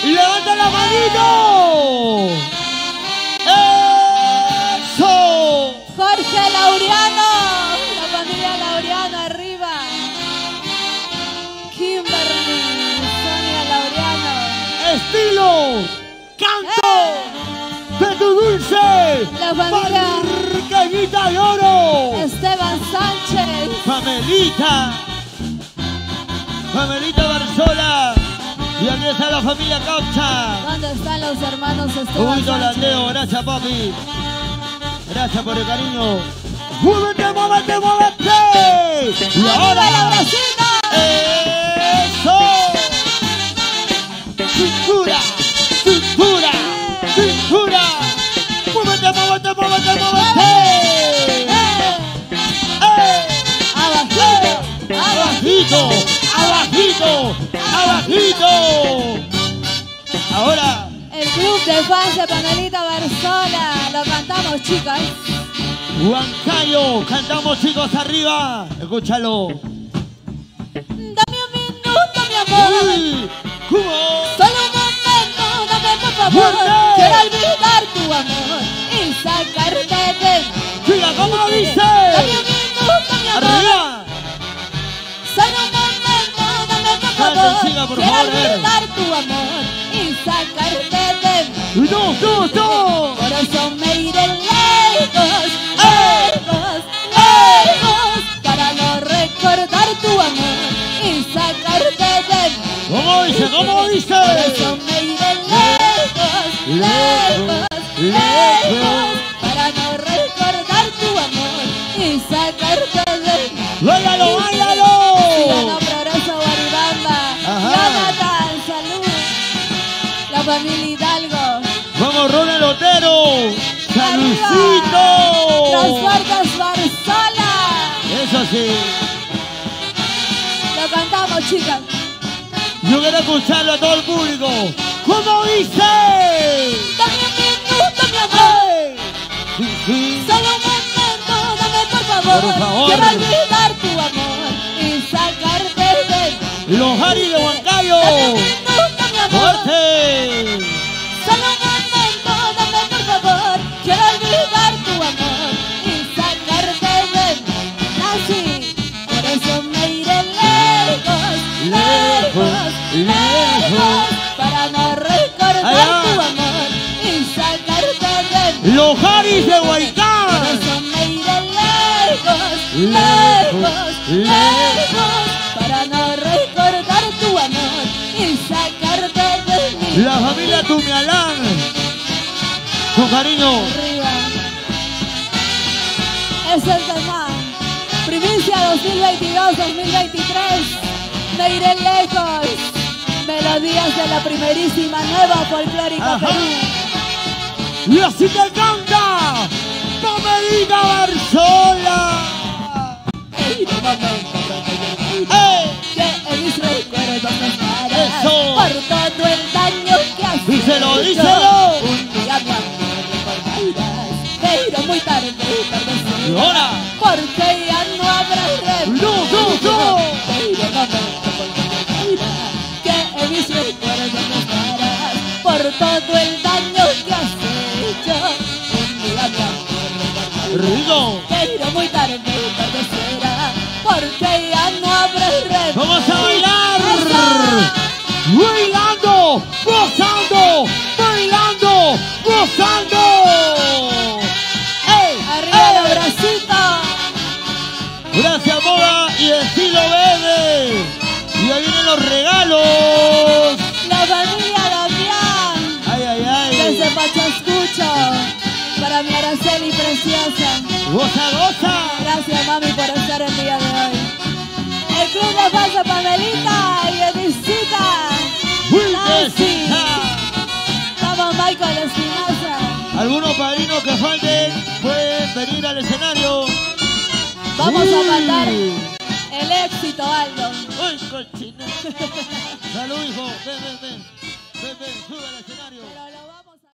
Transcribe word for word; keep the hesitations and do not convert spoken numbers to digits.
¡Levanta la manito! ¡Eso! Jorge Laureano, la familia Laureano arriba. Kimberly, Sonia Laureano. Estilo, canto ¡Eh! de tu dulce. La familia Barqueñita de oro. Esteban Sánchez. Pamelita. Pamelita Barzola. Y aquí está la familia Caucha. ¿Dónde están los hermanos Un Esteban poquito Sánchez? Landeo, gracias papi. Gracias por el cariño. ¡Muévete, muévete, muévete! Y ¡Arriba la ahora, Brasina! ¡eso! ¡Cintura! ¡Cintura! ¡Cintura! ¡Muévete, muévete, muévete, muévete! ¡Eh! Abajito, ¡Abajito! ¡Abajito! ¡Abajito! Ahora, el club de fans de Pamelita Barzola. Lo cantamos, chicas. Huancayo, cantamos chicos arriba. Escúchalo. Dame un minuto, mi amor. Uy, ¿cómo? Solo un momento, dame por favor. ¡Fuerte! Quiero olvidar tu amor y sacarte de... Chica, ¿cómo dice? Dame un minuto, mi amor. Arriba. Solo un momento, dame por Canta, favor. chica, por Quiero favor, a ver. olvidar tu amor y sacarte de... ¡Dos, dos, dos! Por eso me iré lejos, lejos, lejos, para no recordar tu amor y sacarte de... ¿Cómo dice? ¿Cómo dice? Por eso me iré lejos, lejos, lejos, para no recordar tu amor y sacarte de... ¡Báilalo, báilalo! Ciudadano Progreso Guaribamba, Ajá. Jonathan, salud, la familia Hidalgo. ¡Vamos, Ronald Otero! ¡Saludcito! Transportes Barzola. Eso sí. Lo cantamos, chicas. Yo quiero escucharlo a todo el público. ¿Cómo dice? Dame un minuto, mi amor. Sí, sí. Solo un momento, dame por favor. Por favor. Quiero olvidar tu amor y sacarte de... Los Harry de Huancayo. Dame un minuto, mi amor. ¡Fuerte! Solo un momento, dame por favor. Quiero olvidar tu amor y sacarte de... Nancy, por eso me iré lejos, lejos, lejos, para no recordar Allá. tu amor y sacarte de... Los Harry de Por Huaycán. eso me iré lejos, lejos, lejos, para no recordar tu amor y sacarte de mí. La familia Tumialán. Con cariño. Arriba. Es el tema. Primicia dos mil veintidós dos mil veintitrés. Me iré lejos. Melodías de la primerísima nueva folclórica Ajá. Perú. Y así te canta Pamelita Barzola. ¡Eh! Que en mis recuerdos no estarás. Eso. Por todo el daño que has Díselo, hecho. díselo. Un día mi amor recordarás. Pero muy tarde, tarde Y será. ahora, Porque ya no habrá remedio. no, no, no. Pero no me recordarás. Que en mis recuerdos no estarás. Por todo el daño que has hecho. Un día mi amor recordarás. Rico. Pero muy tarde, tarde será. Porque ya no habrá remedio. Vamos a bailar. ¡Eso! Bailando, gozando, bailando, gozando. ¡Ey! Arriba ¡Ey! los bracitos. Gracias, Moda y Estilo Verde. Y ahí vienen los regalos. La familia Damián. Ay, ay, ay. Desde Pachascucho. Para mi Araceli preciosa. Goza, goza. Gracias, mami, por estar el día de hoy. El club de fans de Pamelita y Edicita. Nancy. Vamos, Michael Espinosa. Algunos padrinos que falten pueden venir al escenario. Vamos Uy. a cantar el éxito, Aldo. Uy, cochina. Salud, hijo. Ven, ven, ven. Ven, ven, sube al escenario. Pero lo